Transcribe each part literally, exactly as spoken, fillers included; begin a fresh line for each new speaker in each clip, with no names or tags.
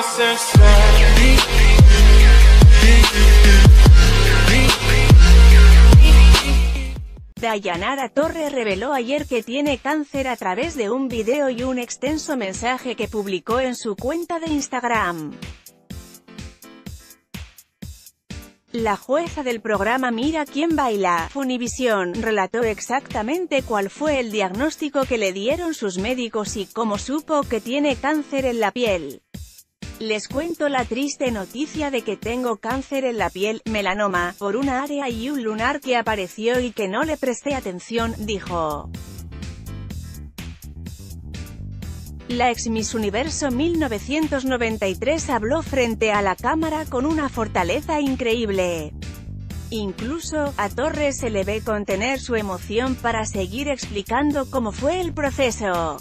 Dayanara Torres reveló ayer que tiene cáncer a través de un video y un extenso mensaje que publicó en su cuenta de Instagram. La jueza del programa Mira quién baila, Funivisión, relató exactamente cuál fue el diagnóstico que le dieron sus médicos y cómo supo que tiene cáncer en la piel. Les cuento la triste noticia de que tengo cáncer en la piel, melanoma, por una área y un lunar que apareció y que no le presté atención, dijo. La ex Miss Universo mil novecientos noventa y tres habló frente a la cámara con una fortaleza increíble. Incluso, a Torres se le ve contener su emoción para seguir explicando cómo fue el proceso.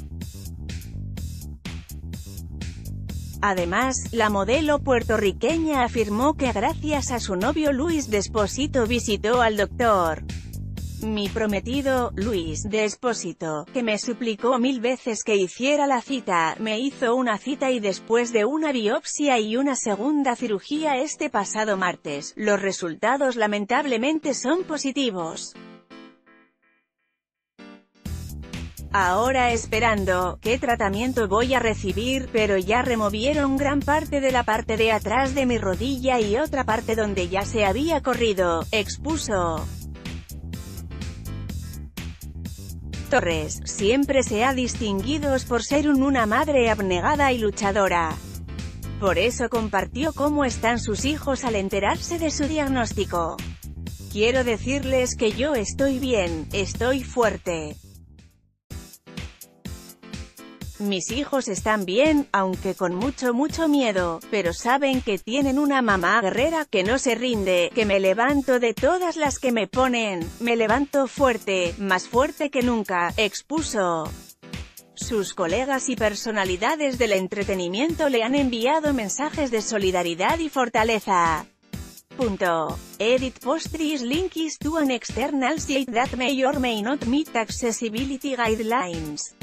Además, la modelo puertorriqueña afirmó que gracias a su novio Luis Despósito visitó al doctor. Mi prometido, Luis Despósito, que me suplicó mil veces que hiciera la cita, me hizo una cita y después de una biopsia y una segunda cirugía este pasado martes, los resultados lamentablemente son positivos. Ahora esperando, qué tratamiento voy a recibir, pero ya removieron gran parte de la parte de atrás de mi rodilla y otra parte donde ya se había corrido, expuso. Torres, siempre se ha distinguido por ser un, una madre abnegada y luchadora. Por eso compartió cómo están sus hijos al enterarse de su diagnóstico. Quiero decirles que yo estoy bien, estoy fuerte. Mis hijos están bien, aunque con mucho mucho miedo, pero saben que tienen una mamá guerrera que no se rinde, que me levanto de todas las que me ponen, me levanto fuerte, más fuerte que nunca, expuso. Sus colegas y personalidades del entretenimiento le han enviado mensajes de solidaridad y fortaleza. Punto. Edit postris links to an external site that may or may not meet accessibility guidelines.